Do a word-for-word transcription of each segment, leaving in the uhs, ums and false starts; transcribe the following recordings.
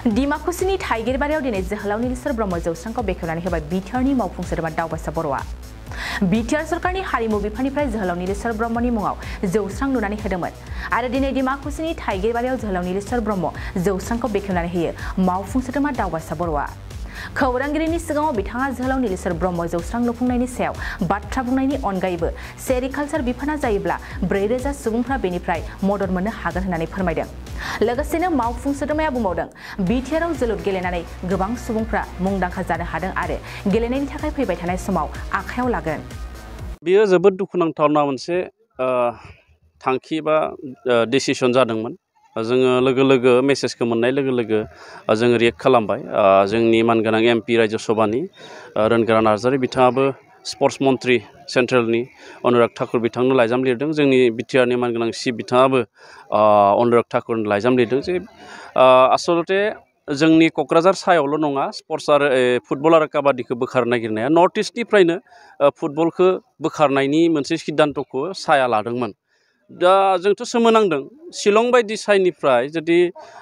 डिमाकुसिनि थाइगिरबारियाव दिनै जोहोलाव नीलेश्वर ब्रह्म जौस्रांखौ बेखेवनानै होबाय बिटिआरनि मावफुं सोद्रोमा दावबायसा बर'आ। बिटिआर सरकारनि हारिमु बिफाननिफ्राय जोहोलाव नीलेश्वर ब्रह्मनि मुङाव जौस्रां लुनानै होदोंमोन आरो दिनै डिमाकुसिनि थाइगिरबारियाव जोहोलाव नीलेश्वर ब्रह्म जौस्रांखौ बेखेवनानै होयो मावफुं सोद्रोमा दावबायसा बर'आ। खौरांगिरिनि सिगाङाव बिथाङा जोहोलाव नीलेश्वर ब्रह्म जौस्रां लुफुंनायनि सायाव बाथ्रा बुंनायनि अनगायैबो सेरिकालचार बिफाना जायोब्ला ब्रै रोजा सुबुंफ्रा बेनिफ्राय मदद मोननो हागोन होननानै फोरमायदों। लोगोसेनो मावफुं सोद्रोमाया बुंबावदों बिटिआरआव जोलुर गेलेनानै गोबां सुबुंफ्रा मुंदांखा जानो हादों आरो गेलेनायनि थाखाय फैबाय थानाय समाव आखायाव लागोन। बेयो जोबोद दुखुनांथावना मोनसे थांखि बा डिसिसन जादोंमोन। जोङो लोगो लोगो मेसेजखौ मोननाय लोगो लोगो जोङो रिएक्ट खालामबाय। जोंनि मानगोनां एमपि राज्यसभानि रोनगोरा नार्जारि बिथाङाबो स्पर्ट्स मन्त्रि सेन्ट्रेलनि अनुराग ठाकुर बिथांनो लाइजाम लिरदों। जोंनि बिटिआरनि मानगोनां चिफ बिथाङाबो अनुराग ठाकुरनो लाइजाम लिरदों जे आसलते जोंनि क'क्राझार सायावल' नङा स्पर्ट्स आरो फुटबल आरो काबादिखौ बोखारनो नागिरनाया नर्थ इस्टनिफ्रायनो फुटबलखौ बोखारनायनि मोनसे सिद्धान्तखौ साया लादोंमोन। दा जोंथ' सोमोनांदों शिलं बायदि साइडनिफ्राय जुदि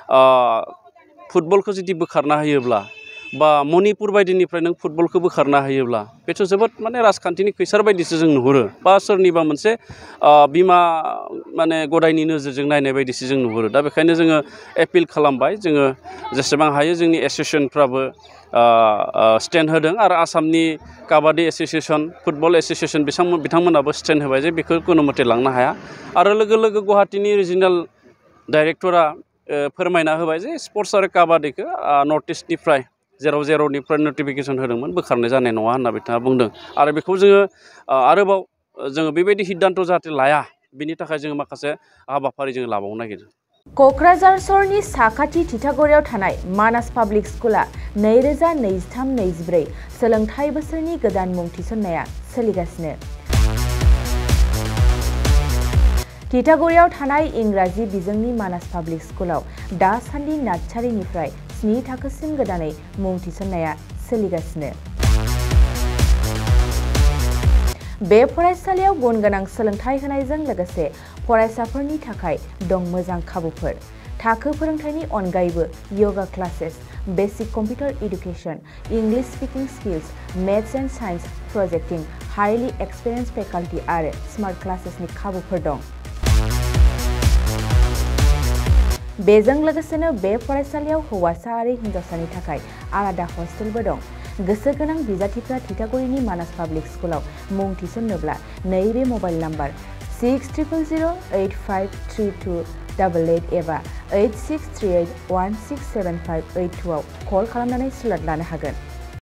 फुटबलखौ जुदि बोखारना होयोब्ला बा मणिपुर बायदिनिफ्राय नों फुटबलखौ बोखारना होयोब्ला बेथ' जोबोद माने राजखान्थिनि खैसार बायदिसो जों नुहुरो बा सोरनिबा मोनसे बिमा माने गदायनि नोजोरजों नायनाय बायदिसो जों नुहुरो। दा बेखायनो जोङो एपिल खालामबाय जोङो जेसेबां हायो जोंनि एस'सियेसनफ्राबो स्टेन्ड होदों आरो आसामनि काबादि एस'सियेसन फुटबल एस'सियेसन बिथांमोनाबो स्टेन्ड होबाय जे बेखौ कुनु मते लांनो हाया आरो लोगो लोगो गुवाहाटीनि रिजिनाल डाइरेक्टरा फोरमायना होबाय जे स्पर्ट्स आरो काबादिखौ नर्थ इस्टनिफ्राय जेराव जेरावनिफ्राय नटिफिकेसन होदोंमोन बोखारनाय जानाय नङा होनना बिथाङा बुंदों आरो बेखौ जोङो आरोबाव जोङो बेबायदि सिद्धान्त जाहाथे लाया बिनि थाखाय जोङो माखासे हाबाफारि जोङो लाबावनो नागिरदों। क'क्राझार सहरनि साखाथि थिथागुरियाव थानाय मानास पाब्लिक स्कुला नैरोजा नैजिथाम नैजिब्रै सोलोंथाइ बोसोरनि गोदान मुं थिसननाया सोलिगासिनो। थिथागुरियाव थानाय इंराजि बिजोंनि मानास पाब्लिक स्कुलाव दासान्दि नार्सारिनिफ्राय स्नि थाखोसिम गोदानै मुं थिसननाया सोलिगासिनो। बे फरायसालियाव गुन गोनां सोलोंथाइ होनायजों लोगोसे फरायसाफोरनि थाखाय दं मोजां खाबुफोर। थाखो फोरोंथायनि अनगायैबो yoga classes, basic computer education, English speaking skills, maths and science प्रजेक्टिं, हाइलि एक्सपिरियेन्स फेकाल्टी आरो स्मार्ट क्लासेसनि खाबुफोर दं। बेजों लोगोसेनो बे फरायसालियाव हौवासा आरो हिन्जावसानि थाखाय आलादा हस्टेलबो दं। गोसो गोनां बिजाथिफ्रा थिथागुरिनि मानास पाब्लिक स्कुलाव मुं थिसन्नोब्ला नैबे mobile number six triple zero' eight five three two double eight एबा eight six three eight one six seven five eight two आव कल खालामनानै स्लट लानो हागोन।